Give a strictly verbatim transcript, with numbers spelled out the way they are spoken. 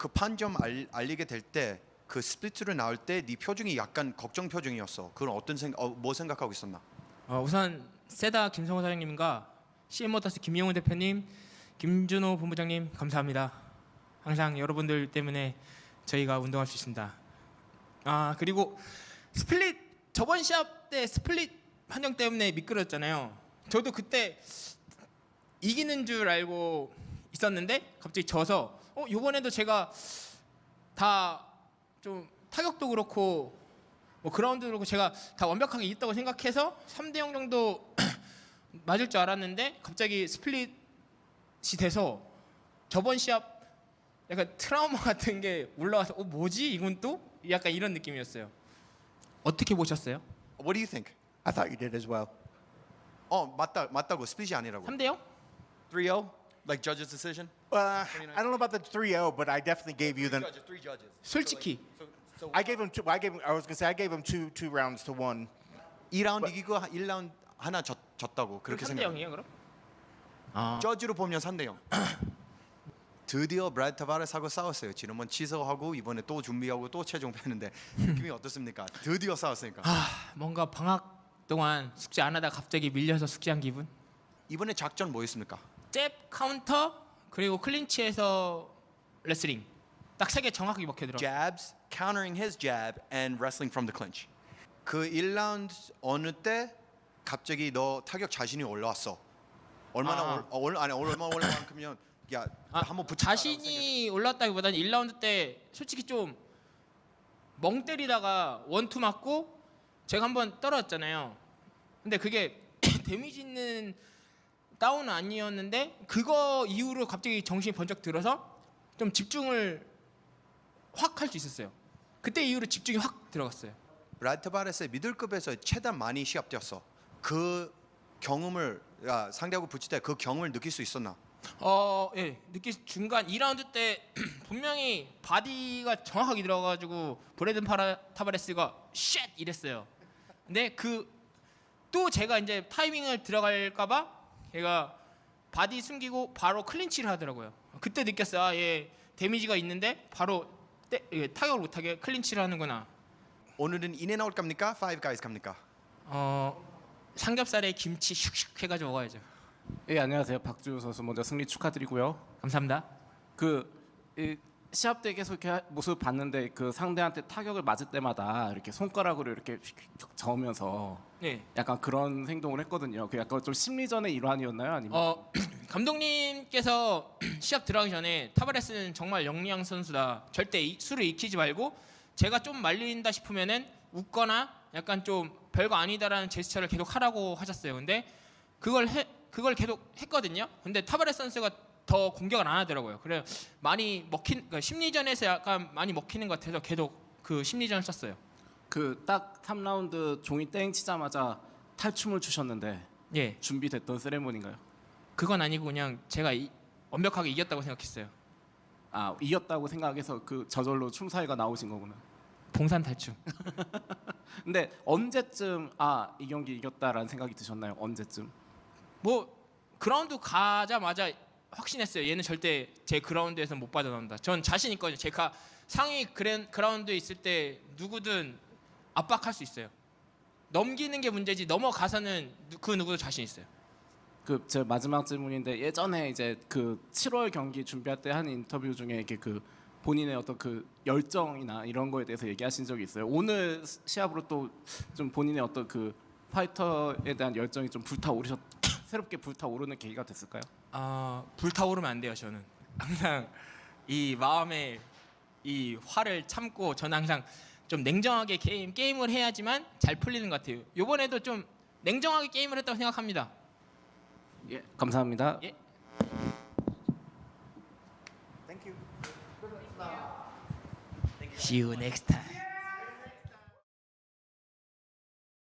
그 판점 알, 알리게 될 때 그 스플리트로 나올 때 네 표정이 약간 걱정 표정이었어. 그건 어떤 생각, 어, 뭐 생각하고 있었나? 어, 우선 세다 김성호 사장님과 씨엠모터스 김용훈 대표님, 김준호 본부장님 감사합니다. 항상 여러분들 때문에 저희가 운동할 수 있습니다. 아 그리고 스플릿 저번 시합 때 스플릿 판정 때문에 미끄러졌잖아요. 저도 그때 이기는 줄 알고 있었는데 갑자기 져서 어 이번에도 제가 다 좀 타격도 그렇고 뭐 그라운드도 그렇고 제가 다 완벽하게 이겼다고 생각해서 삼 대 영 정도 맞을 줄 알았는데 갑자기 스플릿이 돼서 저번 시합 약간 트라우마 같은 게 올라와서 어 뭐지 이건 또? 약간 이런 느낌이었어요. 어떻게 보셨어요? What do you think? I thought you did as well. 어 맞다 맞다고 스플릿이 아니라고. 삼 대 영? three oh like judges decision. Uh, I don't know about the three oh, but I definitely gave you the. judges, three judges. 솔직히 So, so I gave him two. I gave. Him, I was gonna say I gave him two two rounds to one. 이 라운드 이기고 일 라운드 하나 졌, 졌다고 그렇게 삼 대 생각. 영이에요 그럼? 아. 저지로 보면 삼 대 영. 드디어 브래드 타바레스하고 싸웠어요. 지난번 취소하고 이번에 또 준비하고 또 최종 패는데 느낌이 어떻습니까? 드디어 싸웠으니까. 아 뭔가 방학 동안 숙제 안 하다 갑자기 밀려서 숙제한 기분? 이번에 작전 뭐였습니까? 잽 카운터 그리고 클린치에서 레슬링 딱 세 개 정확하게 먹혀들어. Jabs, countering his jab, and wrestling from the clinch. 그 일 라운드 어느 때 갑자기 너 타격 자신이 올라왔어. 얼마나 아. 올, 어, 올, 아니 얼마 올라만큼이면 야 아, 한번 붙여. 자신이 올랐다기보다는 일 라운드 때 솔직히 좀 멍 때리다가 원투 맞고 제가 한번 떨어졌잖아요. 근데 그게 데미지 있는 다운은 아니었는데 그거 이후로 갑자기 정신이 번쩍 들어서 좀 집중을 확 할 수 있었어요. 그때 이후로 집중이 확 들어갔어요. 브래드 타바레스 미들급에서 최단 많이 시합 뛰었어. 그 경험을 야, 상대하고 붙일 때 그 경험을 느낄 수 있었나? 어, 예. 느끼 중간 이 라운드 때 분명히 바디가 정확하게 들어가지고 브래든 파라 타바레스가 쉣 이랬어요. 근데 그 또 제가 이제 타이밍을 들어갈까봐 얘가 바디 숨기고 바로 클린치를 하더라고요. 그때 느꼈어요. 아, 얘 데미지가 있는데 바로 때, 예, 타격을 못하게 클린치를 하는구나. 오늘은 인앤아웃 갑니까? 파이브 가이즈 갑니까? 어, 삼겹살에 김치 슉슉 해가지고 먹어야죠. 예 안녕하세요 박주호 선수 먼저 승리 축하드리고요. 감사합니다. 그 이, 시합 때 계속 이렇게 모습 봤는데 그 상대한테 타격을 맞을 때마다 이렇게 손가락으로 이렇게 휙휙 저으면서 네. 약간 그런 행동을 했거든요. 그 약간 좀 심리전의 일환이었나요? 아니면 어 감독님께서 시합 들어가기 전에 타바레스는 정말 영리한 선수다. 절대 이, 술을 익히지 말고 제가 좀 말린다 싶으면은 웃거나 약간 좀 별거 아니다라는 제스처를 계속 하라고 하셨어요. 근데 그걸 해 그걸 계속 했거든요. 근데 타바레스 선수가 더 공격을 안 하더라고요. 그래 많이 먹힌 그러니까 심리전에서 약간 많이 먹히는 것 같아서 계속 그 심리전을 썼어요. 그 딱 삼 라운드 종이 땡 치자마자 탈춤을 추셨는데 예, 준비됐던 세레모니인가요? 그건 아니고 그냥 제가 이, 완벽하게 이겼다고 생각했어요. 아 이겼다고 생각해서 그 저절로 춤 사위가 나오신 거구나. 봉산 탈춤. 근데 언제쯤 아 이 경기 이겼다라는 생각이 드셨나요? 언제쯤? 뭐 그라운드 가자마자 확신했어요. 얘는 절대 제 그라운드에서 못 빠져나온다. 전 자신 있거든요. 제가 상위 그랜, 그라운드에 있을 때 누구든 압박할 수 있어요. 넘기는 게 문제지 넘어가서는 그 누구도 자신 있어요. 그 제 마지막 질문인데 예전에 이제 그 칠월 경기 준비할 때 한 인터뷰 중에 이렇게 그 본인의 어떤 그 열정이나 이런 거에 대해서 얘기하신 적이 있어요. 오늘 시합으로 또 좀 본인의 어떤 그 파이터에 대한 열정이 좀 불타오르셨 새롭게 불타오르는 계기가 됐을까요? 아 불타오르면 안 돼요. 저는 항상 이 마음에 이 화를 참고 저는 항상 좀 냉정하게 게임 게임을 해야지만 잘 풀리는 것 같아요. 이번에도 좀 냉정하게 게임을 했다고 생각합니다. 예, 감사합니다. 예. Thank you. See you next time.